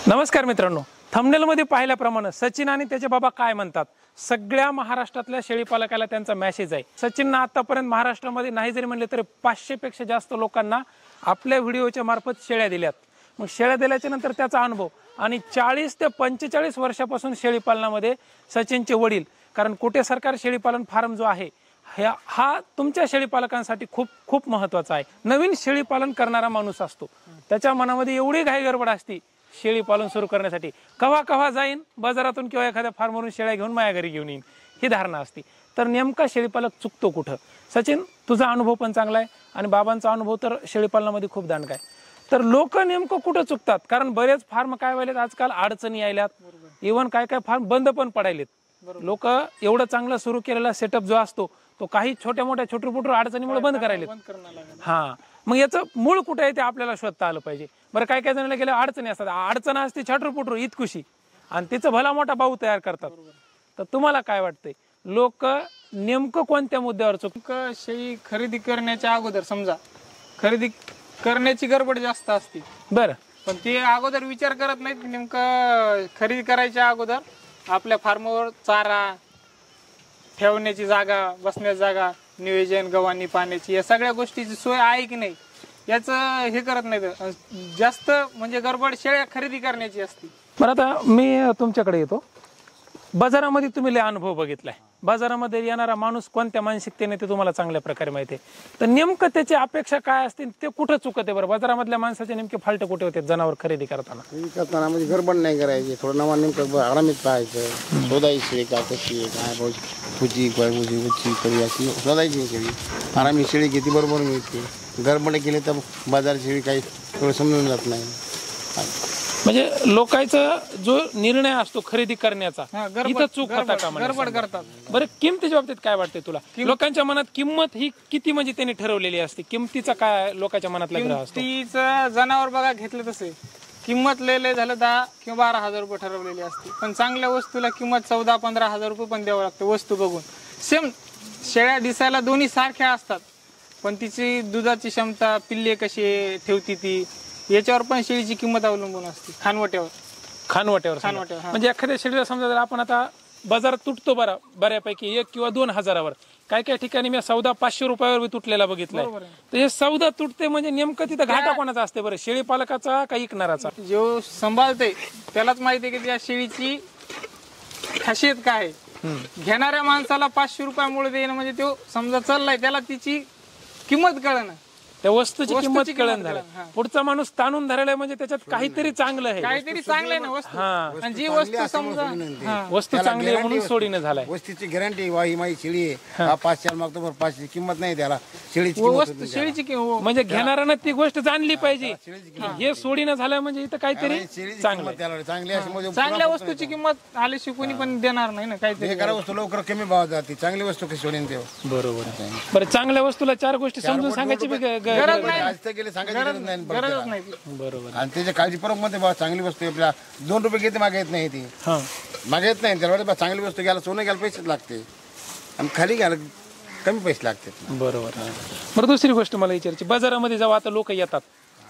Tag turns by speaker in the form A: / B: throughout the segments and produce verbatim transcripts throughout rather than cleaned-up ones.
A: नमस्कार मित्रांनो, थंबनेलमध्ये पाहिल्याप्रमाणे सचिन आणि त्याचे बाबा काय म्हणतात. सगळ्या महाराष्ट्रातल्या शेळीपालकाला त्यांचा मेसेज आहे. सचिनना आतापर्यंत महाराष्ट्रामध्ये नाही जरी म्हणले तरी पाचशे पेक्षा जास्त लोकांना आपल्या व्हिडिओच्या मार्फत शेळ्या दिल्यात. मग शेळ्या दिल्याच्या नंतर त्याचा अनुभव आणि चाळीस ते पंचेचाळीस वर्षापासून शेळीपालनामध्ये सचिनचे वडील, कारण कुठे सरकार शेळीपालन फार्म जो आहे ह्या हा तुमच्या शेळीपालकांसाठी खूप खूप महत्त्वाचा आहे. नवीन शेळीपालन करणारा माणूस असतो, त्याच्या मनामध्ये एवढी घाई गडबड असते शेळी पालन सुरू करण्यासाठी, कवा कवा जाईन बाजारातून किंवा एखाद्या फार्मवरून शेळ्या घेऊन माझ्या घरी घेऊन येईन, ही धारणा असते. तर नेमका शेळीपालक चुकतो कुठं? सचिन, तुझा अनुभव पण चांगला आहे आणि बाबांचा अनुभव तर शेळीपालनामध्ये खूप दांडगा आहे. तर लोक नेमकं कुठं चुकतात? कारण बरेच फार्म काय व्हायलेत आजकाल, अडचणी यायल्यात, इव्हन काय काय फार्म बंद पण पडायलेत. लोक एवढं चांगलं सुरू केलेला सेटअप जो असतो तो काही छोट्या मोठ्या छोटू पुटू अडचणीमुळे बंद करायलेत. हा, मग याचं मूळ कुठे आहे ते आपल्याला शोधता आलं पाहिजे. बरं, काय काय जणांना गेल्या अडचणी असतात, अडचण असते छाटरू पुटरू इतकुशी आणि तिचं भला मोठा भाऊ तयार करतात. तर तुम्हाला काय वाटतंय, लोक नेमकं कोणत्या मुद्द्यावर चुक?
B: शेळी खरेदी करण्याच्या अगोदर समजा खरेदी करण्याची गडबड जास्त असते,
A: बरं,
B: पण ते अगोदर विचार करत नाहीत. नेमकं खरेदी करायच्या अगोदर आपल्या फार्मवर चारा, ठेवण्याची जागा, बसण्याची जागा, नियोजन, गव्हाणी, पाण्याची, या सगळ्या गोष्टीची सोय आहे की नाही याचं हे करत नाहीत. जास्त म्हणजे गडबड शेळ्या खरेदी करण्याची असते.
A: बरं, आता मी तुमच्याकडे येतो. बाजारामध्ये तुम्ही लय अनुभव बघितलाय, बाजारामध्ये येणारा माणूस कोणत्या मानसिकतेने ते तुम्हाला चांगल्या प्रकारे माहिती आहे. तर नेमकं त्याची अपेक्षा काय असते, ते कुठं चुकत आहे बरं? बाजारामधल्या माणसाचे नेमके फाल्ट कुठे होते जनावर खरेदी करताना?
C: खरेदी करताना म्हणजे गडबड नाही करायची, थोडं नवा नेमकं आरामीत पाहायचं, शोधायची शेळी का कशी आहे, काय भाऊ फुची काय मुजी उची करी अशी शोधायची शेळी. आरामी शेळी किती बरोबर मिळते. गडबड केली तर बाजार शेळी काही थोडं समजून जात नाही.
A: म्हणजे लोकांचा जो निर्णय असतो खरेदी करण्याचा, इथं चूक होता का?
B: गडबड करतात.
A: बरं, किमतीच्या बाबतीत काय वाटतंय तुला? लोकांच्या मनात किंमत ही किती म्हणजे त्यांनी ठरवलेली असते, किमतीचा काय लोकांच्या मनातला ग्रह असतो?
B: किमतीचं जनावर बघा घेतलं तसे किंमत लय लय झालं दहा किंवा बारा हजार रुपये ठरवलेली असते, पण चांगल्या वस्तूला किंमत चौदा पंधरा हजार रुपये पण द्यावं लागतं वस्तू बघून. सेम शेळ्या दिसायला दोन्ही सारख्या असतात, पण तिची दुधाची क्षमता, पिल्ले कशी ठेवती ती, याच्यावर पण शेळीची किंमत अवलंबून असते. खानवट्यावर
A: खानवट्यावर
B: खानवट्यावर
A: म्हणजे एखाद्या शेळीला समजा जर आपण आता बाजारात तुटतो बरा बऱ्यापैकी एक किंवा दोन हजारावर, काय काय ठिकाणी मी सौदा पाचशे रुपयावर बी तुटलेला बघितलाय. तर हे सौदा तुटते म्हणजे नेमकं तिथं घाटा कोणाचा असते बरं, शेळी पालकाचा का इकणाराचा?
B: जो सांभाळते त्यालाच माहिती आहे की त्या शेळीची खासियत काय आहे. घेणाऱ्या माणसाला पाचशे रुपयामुळे देणं म्हणजे तो समजा चाललाय, त्याला तिची किंमत कळणं,
A: त्या वस्तूची किंमत कळण झालं. पुढचा माणूस ताणून धरलाय म्हणजे त्याच्यात काहीतरी चांगलं आहे,
B: काहीतरी चांगलं आहे ना वस्तू.
A: हा,
B: आणि जी वस्तू समजा
A: वस्तू चांगली आहे म्हणून सोडीनं झालाय.
C: वस्तूची गॅरंटी ही माझी शेळी आहे, हा पाचशे मागतो बरं पाचशे किंमत नाही त्याला शेळीची
B: वस्तू शेळीची किंमत
A: म्हणजे घेणाऱ्यानं ती गोष्ट जाणली पाहिजे. हे सोडीनं झालं म्हणजे इथं काहीतरी चांगलं
C: त्याला चांगली अशी
B: चांगल्या वस्तूची किंमत आल्याशिवाय कोणी पण देणार नाही ना. काहीतरी
C: बेकार वस्तू लवकर कमी भावात जाते, चांगली वस्तू कशी सोडीन देव.
A: बरोबर आहे. बरं, चांगल्या वस्तूला चार गोष्टी समजून सांगायची
B: गरज नाही.
C: गेले सांगायची नाही
B: गरजच नाही.
A: बरोबर.
C: आणि त्याच्या काळजीपूर्वक मध्ये बा चांगली वस्तू आपल्या दोन रुपये घेते मागे येत नाही, ती
A: हा
C: मागे येत नाही त्याला. चांगली वस्तू घ्यायला सोनं घ्यायला पैसेच लागते आणि खाली घ्यायला कमी पैसे लागतात.
A: बरोबर. बरं, दुसरी गोष्ट मला विचारायची, बाजारामध्ये जेव्हा आता लोक येतात,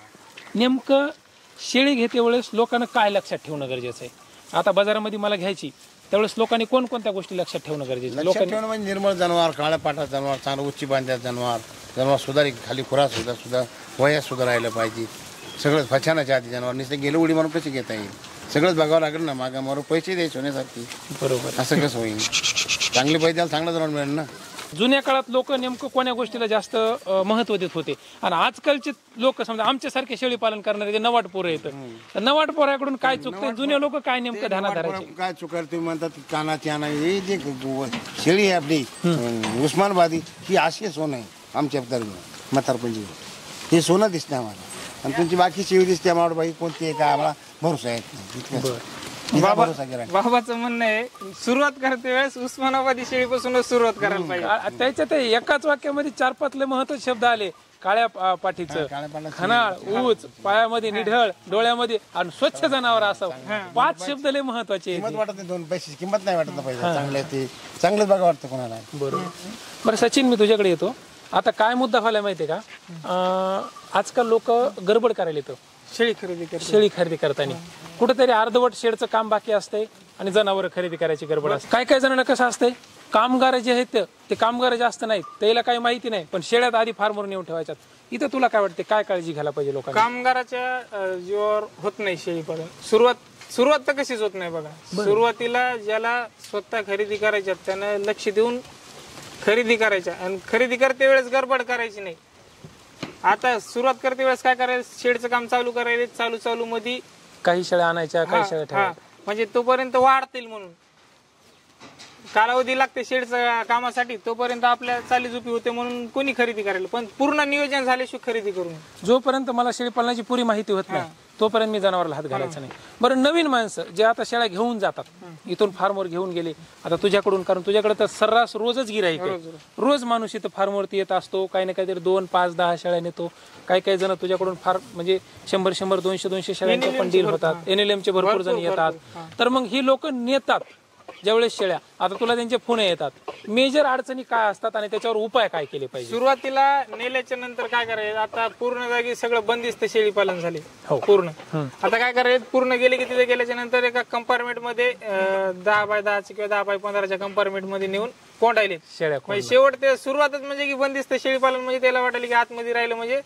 A: नेमकं शेळी घेते वेळेस लोकांना काय लक्षात ठेवणं गरजेचं आहे? आता बाजारामध्ये मला घ्यायची त्यावेळेस लोकांनी कोणकोणत्या गोष्टी लक्षात ठेवणं गरजेचं आहे?
C: लक्षात ठेवणं म्हणजे निर्मळ जनावर, काळ्या पाठा जनावर, चांगलं उच्ची बांध्या जनावर, जनावर सुधारी खाली खुरा सुद्धा सुद्धा वया सुद्धा राहिलं पाहिजे. सगळंच फछानाच्या आधी जनावर नुसते गेलं उडी मारून पैसे घेता येईल, सगळंच बघावं लागेल ना. मागा मारून पैसे द्यायचे होण्यासारखी.
A: बरोबर.
C: असं कसं होईल? चांगले पैसे द्यायला चांगलं जनावर मिळेल ना.
A: जुन्या काळात लोक नेमकं कोण्या गोष्टीला जास्त महत्व देत होते आणि आजकालचे लोक समजा आमच्यासारखे शेळी पालन करणारे जे नवाट पोरं येतं, तर नवाट पोराकडून काय चुकतं, जुन्या लोक काय नेमकं ध्यानात धरायचे?
C: काय चुकाल तुम्ही म्हणतात कानाची आणा, हे जे शेळी आहे आपली उस्मानाबादी ही अशी सोनं आहे आमच्या म्हातारपंजी, हे सोनं दिसतं आम्हाला. आणि तुमची बाकी शेळी दिसते आम्हाला बाई कोणती आहे काय आम्हाला भरोसा येत नाही.
B: बाबा बाबाचं म्हणणं आहे सुरुवात करते वेळेस उस्मानाबादी शेळीपासूनच सुरुवात करायला पाहिजे.
A: त्याच्यात एकाच वाक्यामध्ये चार पाच लय महत्वाचे शब्द आले. काळ्या पाठीचं, खनाळ, ऊच, पायामध्ये निढळ, डोळ्यामध्ये आणि स्वच्छ जनावर असावं, पाच शब्द लय महत्वाचे.
C: किंमत वाटत नाही, दोन पैसे किंमत नाही वाटत पाहिजे. चांगले ते चांगलंच बघा वाटतं कोणाला.
A: बरोबर. बरं सचिन, मी तुझ्याकडे येतो. आता काय मुद्दा व्हायला माहितीये का, आजकाल लोक गडबड करायला येतं
B: शेळी खरेदी
A: शेळी खरेदी करताना. कुठेतरी अर्धवट शेडचं काम बाकी असते आणि जनावर खरेदी करायची गडबड असते. काय काय जणांना कसं असते, कामगार जे आहेत ते कामगार जास्त नाहीत, त्याला काही माहिती नाही, पण शेळ्यात आधी फार्मवर नेऊन ठेवायच्यात. इथं तुला काय वाटते, काय काळजी घ्यायला पाहिजे लोकांना?
B: कामगाराच्या अ, जीवावर होत नाही शेळीपालन. सुरुवात सुरुवात तर कशीच होत नाही बघा. सुरुवातीला ज्याला स्वतः खरेदी करायच्या त्यानं लक्ष देऊन खरेदी करायच्या, आणि खरेदी करते वेळेस गडबड करायची नाही. आता सुरुवात करते वेळेस काय करायचं, शेडचं काम चालू करायचं, चालू चालू मध्ये
A: काही शेळ्या आणायच्या, काही शेळ्या
B: हा,
A: ठेवायच्या.
B: म्हणजे तोपर्यंत वाढतील म्हणून कालावधी लागते शेडच्या कामासाठी, तोपर्यंत आपल्या चालीजुपी होते म्हणून कोणी खरेदी करायला. पण पूर्ण नियोजन झाल्याशिवाय खरेदी करू नये.
A: जोपर्यंत मला शेळी पालनाची पुरी माहिती होत नाही तोपर्यंत मी जनावराला हात घालायचा नाही. बरं, नवीन माणसं जे आता शेळ्या घेऊन जातात, इथून फार्मवर घेऊन गेले आता तुझ्याकडून, कारण तुझ्याकडे तर सर्रास रोजच गिराईक आहे, रोज माणूस इथं फार्मवरती येत असतो, काही ना काहीतरी दोन पाच दहा शेळ्या नेतो. काही काही जण तुझ्याकडून फार म्हणजे शंभर शंभर दोनशे दोनशे शेळ्यांचे पण डील होतात, एन एल एम चे भरपूर जण येतात. तर मग ही लोक नेतात ज्यावेळेस शेळ्या, आता तुला त्यांचे फोन येतात, मेजर अडचणी काय असतात आणि त्याच्यावर उपाय काय केले पाहिजे?
B: सुरुवातीला नेल्याच्या नंतर काय करायचं, आता पूर्ण जागी सगळं बंदिस्त शेळी पालन झाले
A: हो.
B: पूर्ण. आता काय करायचं, पूर्ण गेले की तिथे गेल्याच्या नंतर एका कंपार्टमेंट मध्ये अं, दहा बाय दहाचे किंवा दहा बाय पंधराच्या कंपार्टमेंट मध्ये नेऊन कोंडायले
A: शेळ्या
B: म्हणजे शेवट ते सुरुवातच म्हणजे की बंदिस्त शेळी पालन, म्हणजे त्याला वाटायला की आतमध्ये राहिलं म्हणजे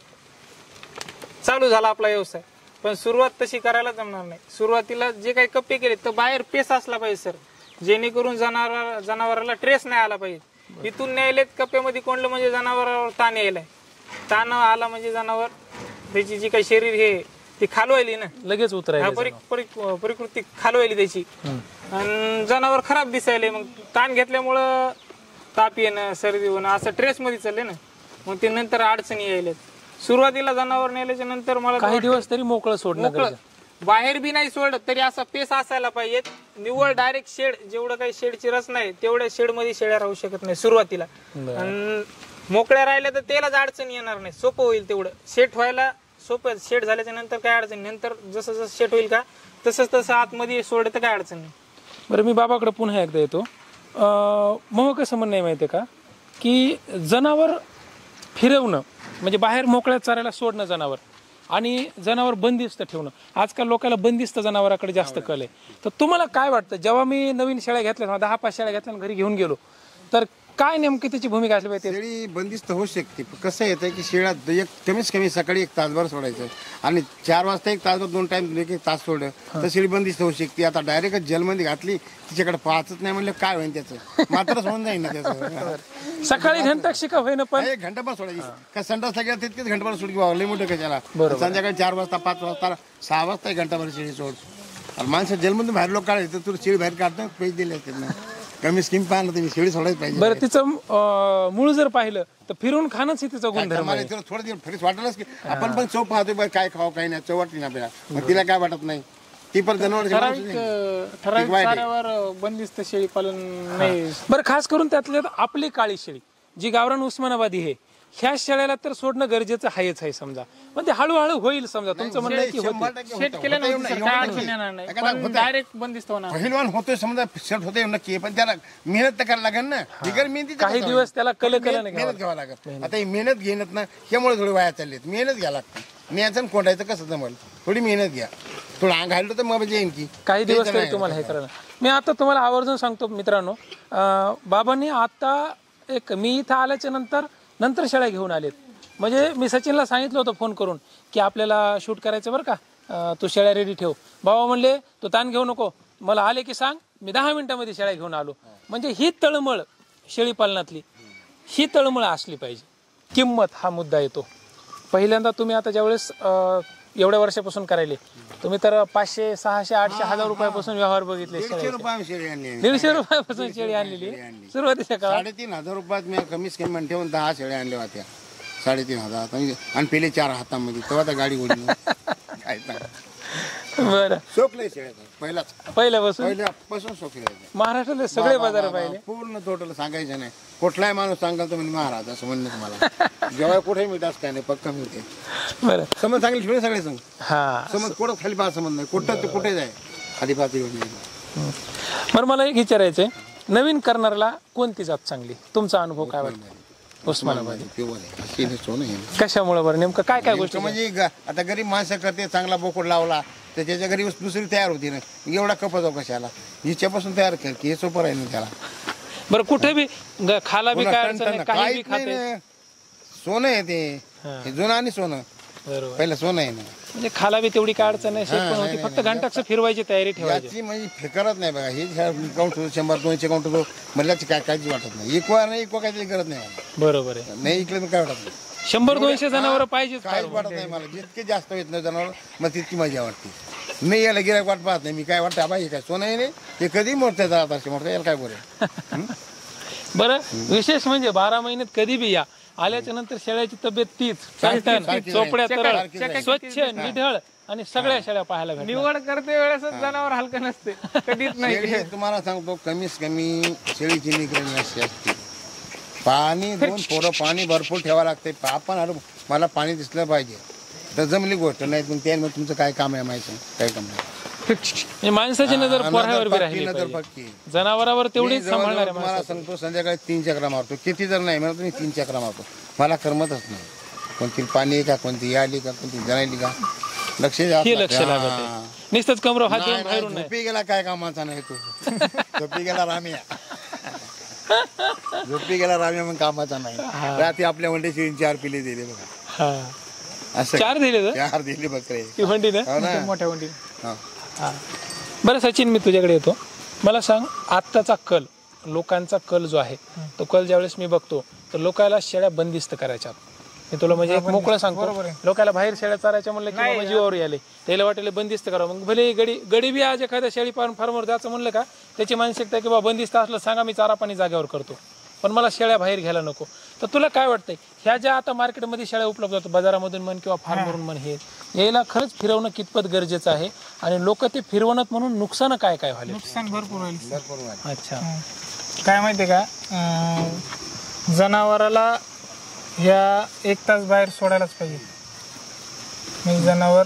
B: चालू झाला आपला व्यवसाय. पण सुरुवात तशी करायला जमणार नाही. सुरुवातीला जे काही कप्पे केले तर बाहेर पेस असला पाहिजे सर, जेणेकरून जनावर जनावराला ट्रेस नाही आला पाहिजे. इथून न्यायलेत कप्प्यामध्ये कोंडलं म्हणजे जनावरावर ताण यायलाय, ताण आला म्हणजे जनावर त्याची जी काही शरीर हे ती खालवायली ना,
A: लगेच उतरायला
B: प्रकृती खालवायली त्याची, आणि जनावर खराब दिसायले. मग ताण घेतल्यामुळं ताप येणं, सर्दी होणं असं ट्रेस मध्ये चालले ना, मग ते नंतर अडचणी यायलेत. सुरुवातीला जनावर नेल्याच्या नंतर मला
A: काही दिवस तरी मोकळं सोडणं,
B: बाहेर बी नाही सोडलं तरी असा पेस असायला पाहिजे. निव्वळ डायरेक्ट शेड, जेवढं काही शेडची रस नाही तेवढ्या शेड मध्ये शेळ्या राहू शकत नाही सुरुवातीला. आणि मोकळ्या राहिल्या तर त्यालाच अडचण येणार नाही, सोपं होईल तेवढं सेट व्हायला. सोपं शेड झाल्याच्या नंतर काय अडचण, नंतर जसं जसं सेट होईल का तसंच तसं आतमध्ये सोडलं तर काय अडचण नाही.
A: बरं, मी बाबाकडे पुन्हा एकदा येतो. मग कसं म्हणणं आहे माहिती आहे का, की जनावर फिरवणं म्हणजे बाहेर मोकळ्या चारायला सोडणं जनावर, आणि जनावर बंदिस्त ठेवणं, आजकाल लोकांना बंदिस्त जनावराकडे जास्त कल आहे. तर तुम्हाला काय वाटतं, जेव्हा मी नवीन शेळ्या घेतल्या, दहा पाच शेळ्या घेतल्या घरी घेऊन गेलो, तर काय नेमकी त्याची भूमिका असली पाहिजे?
C: शेळी बंदिस्त होऊ शकते. कसं येतं की शेळ्या एक कमीच कमी सकाळी एक तासभर सोडायचं, आणि चार वाजता एक तासभर दोन टाइम एक एक तास सोडलं तर शेळी बंदिस्त होऊ शकते. आता डायरेक्ट जेलमध्ये घातली, तिच्याकडे पाहतच नाही म्हणलं काय होईल त्याचं, मात्रच होऊन जाईल ना त्याचं.
A: सकाळी घंटा शिका होईना, पण
C: एक घंटा पण सोडायची का, संडासला गेला तितकेच घंटा पण सोड, लई मोठं कशाला. संध्याकाळी चार वाजता पाच वाजता सहा वाजता एक घंटाभर शेळी सोड. आणि माणसं जेलमधून बाहेर लोक काढायचं, तुला शेळी बाहेर काढतो पैसे दिले असतील ना, कमी स्कीम पाहिलं तुम्ही शेळी सोडायच पाहिजे.
A: बरं, तिचं मूळ जर पाहिलं तर फिरून खाणंच तिचा गुणधर्म आहे.
C: थोडं दिवस फ्रेश वाटलंच की आपण पण चव पाहतोय काय खावं काही नाही, चव वाटली ना आपल्याला, मग तिला काय वाटत नाही. ती पण जनावर
B: ठराविक ठराविक चाऱ्यावर बंदिस्त शेळी पालन नाही.
A: बरं, खास करून त्यातल्या आपली काळी शेळी जी गावरान उस्मानाबादी आहे, ह्या शेळ्याला तर सोडणं गरजेचं आहेच आहे समजा, पण ते हळूहळू होईल समजा. तुमचं म्हणणं आहे की होते.
B: शेट केल्यानंतर काय अडचण येणार नाही, पण डायरेक्ट बंदिस्त होणार.
C: पहिलवान होतोय समजा, शेट होते नक्की, पण त्याला मेहनत तर करायला लागेल ना, बिगर मेहनती
A: काही दिवस त्याला कल कल
C: मेहनत घ्यावं लागत. आता ही मेहनत घेणत ना, त्यामुळे थोडी वाया चाललीत. मेहनत घ्या लागते, न्यायचं कोंडायचं कसं जमल, थोडी मेहनत घ्या, थोडं अंग घाललं तर मग येईन की
A: काही दिवस तरी तुम्हाला हे करायला. मी आता तुम्हाला आवर्जून सांगतो मित्रांनो, बाबांनी आता एक मी इथं आल्याच्या नंतर नंतर शेळ्या घेऊन आलेत. म्हणजे मी सचिनला सांगितलं होतं फोन करून की आपल्याला शूट करायचं बरं का, तू शेळ्या रेडी ठेव. बाबा म्हणले तू ताण घेऊ नको, मला आले की सांग, मी दहा मिनिटामध्ये शेळ्या घेऊन आलो. म्हणजे ही तळमळ शेळी पालनातली, ही तळमळ असली पाहिजे. किंमत हा मुद्दा येतो. पहिल्यांदा तुम्ही आता ज्यावेळेस एवढ्या वर्षापासून करायले, तुम्ही तर पाचशे सहाशे आठशे हजार रुपयापासून व्यवहार बघितले,
C: दीडशे रुपये शेळी आणली,
A: दीडशे रुपयापासून शेळी आणलेली सुरुवातीच्या काळात.
C: साडेतीन हजार रुपयात मी कमीच कमी म्हणते ठेवून दहा शेळ्या आणल्या होत्या, साडेतीन हजार, आणि पहिले चार हातामध्ये, तेव्हा तर गाडी ओढली काय सांग.
A: बरं,
C: सोकले शेळ्या पहिलाच
A: पहिल्यापासून
C: पहिल्यापासून सोकले
A: महाराष्ट्रातले सगळे बाजार पाहिले,
C: पूर्ण टोटल सांगायचं नाही. कुठलाही माणूस सांगाल तर म्हणजे महाराज असं म्हणणं तुम्हाला जेव्हा कुठे मिळत असं काय नाही, पक्का मिळते.
A: बरं,
C: समज सांगेल शिवाय सगळे सांग,
A: हा
C: समज कुठं खाली पाहा समज नाही, कुठं कुठे जाय खाली पाहते.
A: बरं, मला एक विचारायचंय, नवीन करणाऱ्याला कोणती जात चांगली, तुमचा अनुभव काय वाटतो? उस्मानाबादी
C: प्युअर आहे अशी सोनं आहे.
A: कशामुळे बरं नेमकं काय काय गोष्टी
C: नेमकं म्हणजे ग- आता गरीब माणसं करते चांगला बोकड लावला तर त्याच्या घरी दुसरी तयार होती ना एवढा कपा जाऊ कशाला हिच्यापासून तयार कर की हे सोपं राहील ना त्याला.
A: बरं कुठे बी ग- खाला बी
C: पुन्हा
A: काय अडचण
C: टणटण
A: नाही, काही बी
C: काहीच नाही
A: खाते.
C: ना. सोनं आहे ते हे जुनं आणि सोनं
A: बरोबर
C: पहिलं सोनं आहे ना.
A: म्हणजे खाला बी तेवढी काय अडचण नाही, शेत पण होती, फक्त घंटाक्स फिरवायची तयारी ठेवायची.
C: याची म्हणजे फेकरच नाही बघा हे काउंट होतो शंभर दोनशे काउंट होतो मधल्याची काय काळजी वाटत नाही. इकवा नाही इकवा काहीतरी गरज नाही मला.
A: बरोबर आहे.
C: नाही इकडे तर काय वाटत नाही.
A: शंभर दोनशे जनावर पाहिजेच.
C: काहीच वाटत नाही मला. जितके जास्त येत नाही जनावर मग तितकी मजा वाटते. नाही याला गिरायक वाट पाहत नाही मी काय वाटतं बाई हे काय सोनं आहे नाही हे कधी मोडतं जात असे मोडतं याला काय बोलेल.
A: बरं विशेष म्हणजे बारा महिन्यात कधी बी या आल्याच्या नंतर शेळ्याची तब्येत तीच टणटण,
C: सारखीच
A: चोपड्या
C: आहे.
A: तरळ,
C: सारखीच आहे.
A: स्वच्छ निढळ आणि सगळ्या शेळ्या पाहायला भेटतात.
B: निवड करते वेळेसच जनावर हलकं नसते कधीच नाही.
C: शेळी तुम्हाला सांगतो कमीत कमी शेळीची निगराणी अशी असते. पाणी दोन पोरं पाणी भरपूर ठेवावं लागते. आपण अरे मला पाणी दिसलं पाहिजे तर जमली गोष्ट नाही मग त्या तुमचं काय काम आहे माहिती काय काम नाही.
A: म्हणजे माणसाची नजर पोरावर बी राहिली
C: नजर
A: पाहिजे.
C: पक्की.
A: जनावरावर तेवढीच
C: मी
A: सांभाळणार
C: जवळजवळ
A: आहे
C: तुम्हाला
A: माणसाचं.
C: सांगतो संध्याकाळी तीन चक्रा मारतो किती जर नाही म्हणतो मी तीन चक्रा मारतो. मला करमतच नाही. कोणती पाणी आहे का कोणती आली का कोणती जणायली का लक्ष द्यावं
A: हे
C: लागतं.
A: लक्ष लागत
C: हा.
A: आहे. नुसतंच कमरो हात
C: नाही,
A: येऊन
C: नाही,
A: बाहेरून नाही.
C: झोपी गेला काय कामाचा नाही तू झोपी गेला राम्या झोपी गेला राम्या मग कामाचा नाही. रात्री आपल्या वंडे शिळीन चार पिले दिले बघा
A: हा.
C: असं
A: चार दिले तर
C: चार दिले बकरे
A: ती वंडी ना.
C: हो ना?
B: मोठ्या वंडी
C: हा.
A: हा. बरं सचिन मी तुझ्याकडे येतो. मला सांग आत्ताचा कल लोकांचा कल जो आहे तो कल ज्यावेळेस मी बघतो तर लोकांना शेळ्या बंदिस्त करायच्या. मी तुला म्हणजे एक मोकळं सांगतो लोकांना बाहेर शेळ्या चारायच्या म्हणलं की बाबा जीवावर आले त्याला वाटेल बंदिस्त करावं. मग भले गडी गडी बी आज एखाद्या शेळी पालन फार्मवर जायचं म्हणलं का त्याची मानसिकता की बाबा बंदिस्त असलं सांगा मी चारा पाणी जागेवर करतो पण मला शेळ्या बाहेर घ्यायला नको. तर तुला काय वाटतंय ह्या ज्या आता मार्केटमध्ये शेळ्या उपलब्ध होतात बाजारामधून म्हण किंवा फार्मवरून म्हण हे याला खरंच फिरवणं कितपत गरजेचं आहे आणि लोक ते फिरवणं म्हणून नुकसान काय काय व्हायला.
B: नुकसान भरपूर होईल.
C: भरपूर वाढ.
A: अच्छा
B: काय माहितीये का अं, जनावराला ह्या एक तास बाहेर सोडायलाच पाहिजे म्हणजे जनावर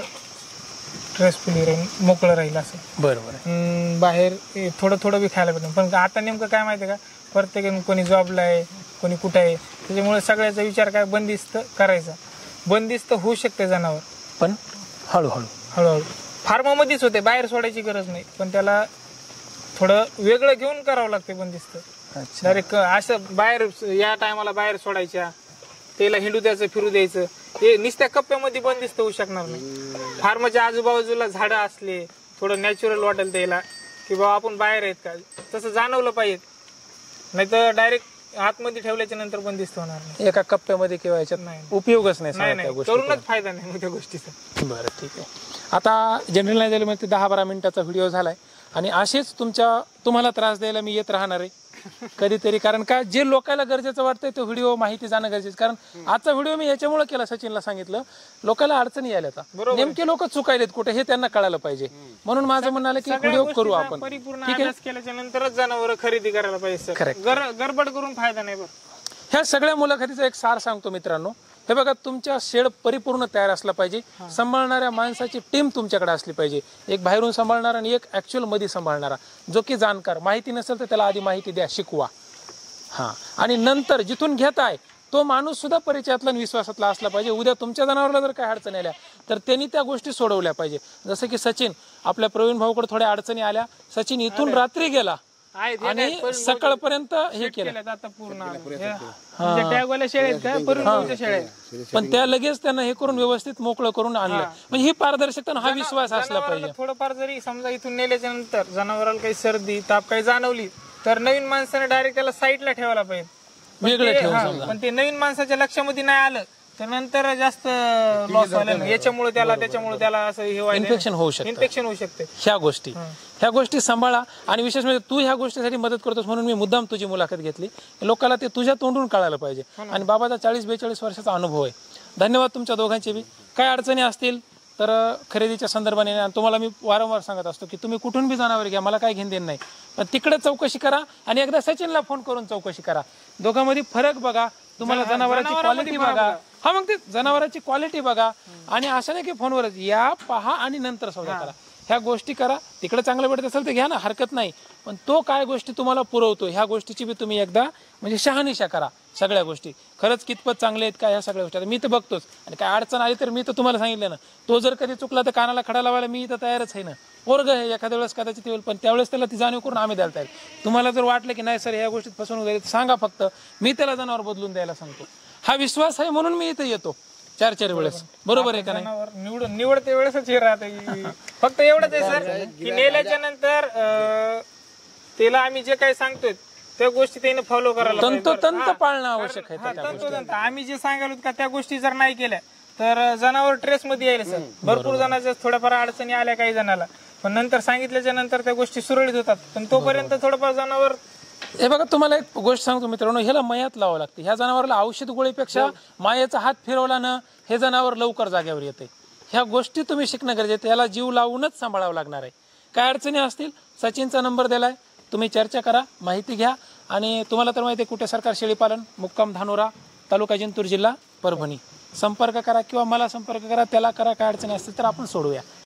B: स्ट्रेसफुली राहील मोकळं राहील असं.
A: बरोबर आहे.
B: अं, बाहेर ए, थोडं थोडं बी खायला भेटेल. पण आता नेमकं काय माहितीये का प्रत्येक कोणी जॉबला आहे कोणी कुठे आहे त्याच्यामुळे सगळ्याचा विचार काय बंदिस्त करायचा. बंदिस्त होऊ शकते जनावर
A: पण हळूहळू
B: हळूहळू फार्मामध्येच होते बाहेर सोडायची गरज नाही पण त्याला थोडं वेगळं घेऊन करावं लागते बंदिस्त.
A: अच्छा
B: डायरेक्ट असं बाहेर या टायमाला बाहेर सोडायच्या त्याला हिंडू द्यायचं फिरू द्यायचं हे नुसत्या कप्प्यामध्ये बंदिस्त होऊ शकणार नाही. फार्मच्या आजूबाजूला झाडं असले थोडं नॅचरल वाटेल त्याला की बाबा आपण बाहेर आहेत का तसं जाणवलं पाहिजे. नाही तर डायरेक्ट आतमध्ये ठेवल्याच्या नंतर बंदिस्त होणार नाही.
A: एका कप्प्यामध्ये किंवा याच्यात
B: नाही.
A: उपयोगच नाही
B: नाही
A: सगळ्या त्या
B: नाही
A: गोष्टी.
B: करूनच फायदा नाही मग त्या गोष्टीचा.
A: बरं ठीक आहे. आता जनरल नाही झालं म्हणजे दहा बारा मिनिटाचा व्हिडिओ झालाय आणि असेच तुमच्या तुम्हाला त्रास द्यायला मी येत राहणार आहे कधीतरी. कारण का जे लोकांना गरजेचं वाटतंय तो व्हिडिओ माहिती जाणं गरजेचं. कारण आजचा व्हिडिओ मी याच्यामुळे केला सचिनला सांगितलं लोकांना अडचणी यायला आता नेमके लोक चुकायलेत कुठे हे त्यांना कळायला पाहिजे म्हणून माझं म्हणणं आलं की व्हिडिओ करू आपण.
B: परिपूर्ण अभ्यास केल्याच्या नंतरच जनावर खरेदी करायला पाहिजे.
A: Correct.
B: गर- गडबड करून फायदा नाही बरं.
A: ह्या सगळ्या मुलाखतीचा एक सार सांगतो मित्रांनो. हे बघा तुमच्या शेड परिपूर्ण तयार असला पाहिजे. सांभाळणाऱ्या माणसाची टीम तुमच्याकडे असली पाहिजे. एक बाहेरून सांभाळणारा आणि एक ऍक्च्युअल मध्ये सांभाळणारा जो की जाणकार. माहिती नसेल तर त्याला आधी माहिती द्या शिकवा. हा आणि नंतर जिथून घेताय तो माणूस सुद्धा परिचयातला आणि विश्वासातला असला पाहिजे. उद्या तुमच्या जनावरला जर काय अडचणी आल्या तर त्यांनी त्या गोष्टी सोडवल्या पाहिजे. जसं की सचिन आपल्या प्रवीण भाऊकडे थोड्या अडचणी आल्या सचिन इथून रात्री गेला आणि सकाळपर्यंत हे केलं
B: आता पूर्ण टॅगवाल्या शेळ्या का परिपूर्ण शेळ्या आहेत.
A: पण त्या लगेच त्यांना हे करून व्यवस्थित मोकळं करून आणलं. म्हणजे ही पारदर्शकता आणि हा विश्वास असला पाहिजे.
B: थोडंफार जरी समजा इथून नेल्याच्या नंतर जनावराला काही सर्दी ताप काही जाणवली तर नवीन माणसाने डायरेक्ट त्याला साईडला ठेवायला पाहिजे.
A: वेगळं
B: ते-
A: ठेवून
B: हा,
A: समजा.
B: पण ते नवीन माणसाच्या लक्षामध्ये नाही आलं तर नंतर जास्त लॉस व्हायला नाही. याच्यामुळे त्याला त्याच्यामुळे त्याला असं हे व्हायला
A: इन्फेक्शन होऊ शकतं.
B: इन्फेक्शन होऊ शकते.
A: ह्या गोष्टी ह्या गोष्टी सांभाळा. आणि विशेष म्हणजे तू ह्या गोष्टीसाठी मदत करतोस म्हणून मी मुद्दाम तुझी मुलाखत घेतली. लोकांना ते तुझ्या तोंडून कळायला पाहिजे. आणि बाबाचा चाळीस बेचाळीस वर्षाचा अनुभव आहे. धन्यवाद तुमच्या दोघांचे बी. काय अडचणी असतील तर खरेदीच्या संदर्भाने आणि तुम्हाला मी वारंवार सांगत असतो की तुम्ही कुठून बी जनावर घ्या मला काय घेण देण नाही पण तिकडे चौकशी करा आणि एकदा सचिनला फोन करून चौकशी करा. दोघांमध्ये फरक बघा. तुम्हाला जनावराची क्वालिटी बघा. हा मग ते जनावराची क्वालिटी बघा आणि असं नाही की फोनवरच या पहा आणि नंतर सौदा करा. ह्या गोष्टी करा. तिकडे चांगलं भेटत असेल तर घ्या ना, हरकत नाही. पण तो काय गोष्टी तुम्हाला पुरवतो ह्या गोष्टीची बी तुम्ही एकदा म्हणजे शहानिशा करा. सगळ्या गोष्टी खरंच कितपत चांगले आहेत का ह्या सगळ्या गोष्टी. आता मी तर बघतोच, आणि काय अडचण आली तर मी तर तुम्हाला सांगितलं ना, तो जर कधी चुकला तर कानाला खडा लावायला मी तर तयारच आहे ना. पोरग आहे, एखाद्या वेळेस कदाचित येईल, पण त्यावेळेस त्याला ती जाणीव करून आम्ही द्यायला तयार. तुम्हाला जर वाटलं की नाही सर ह्या गोष्टीत फसवणूक झाली तर सांगा, फक्त मी त्याला जनावर बदलून द्यायला सांगतो. हा विश्वास आहे म्हणून मी इथे येतो चार चार वेळेस. बरोबर आहे का नाही?
B: जनावर निवड निवडते वेळेसच हे राहते. फक्त एवढंच आहे सर की नेल्याच्या नंतर अं, त्याला आम्ही जे काही सांगतोय त्या गोष्टी त्याने फॉलो करायला पाहिजे.
A: तंतोतंत पाळणं आवश्यक आहे.
B: हा, तंतोतंत आम्ही जे सांगायलो का त्या गोष्टी जर नाही केल्या तर जनावर ट्रेस मध्ये यायला सर. भरपूर जणांच्या थोड्याफार अडचणी आल्या काही जणाला, पण नंतर सांगितल्याच्या नंतर त्या गोष्टी सुरळीत होतात. पण तोपर्यंत थोडंफार जनावर
A: हे बघा, तुम्हाला एक गोष्ट सांगतो मित्रांनो, ह्याला मयात लावावं लागते. ह्या जनावराला औषध गोळीपेक्षा मायेचा हात फिरवला ना हे जनावर लवकर जाग्यावर येते. ह्या गोष्टी तुम्ही शिकणं गरजेचं. याला जीव लावूनच सांभाळावं लागणार आहे. काय अडचणी असतील सचिनचा नंबर दिलाय, तुम्ही चर्चा करा, माहिती घ्या. आणि तुम्हाला तर माहिती आहे कुठे सरकार शेळीपालन, मुक्काम धानोरा, तालुका जिंतूर, जिल्हा परभणी. संपर्क करा किंवा मला संपर्क करा, त्याला करा. काय अडचणी असतील तर आपण सोडूया.